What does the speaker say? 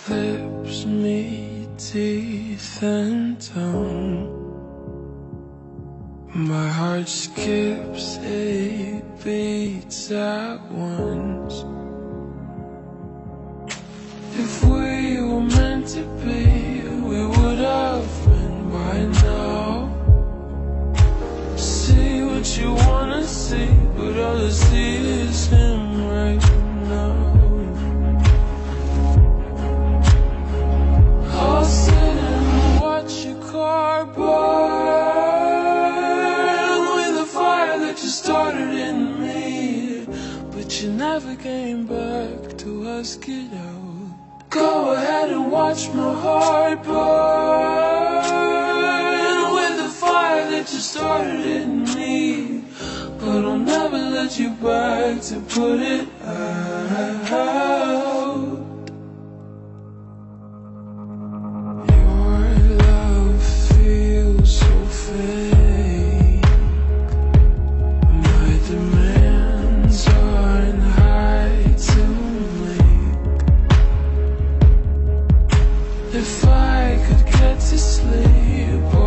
lips meet teeth and tongue. My heart skips 8 beats at once. If we were meant to be, we would have been by now. See what you wanna see, but all I see is him right now. I'll sit and watch your car burn with the fire that you started in me, but you never came back to ask it out. Go ahead and watch my heart burn with the fire that you started in me, but I'll never let you back to put it out. Your love feels so fake. My demands aren't high to make. If I could get to sleep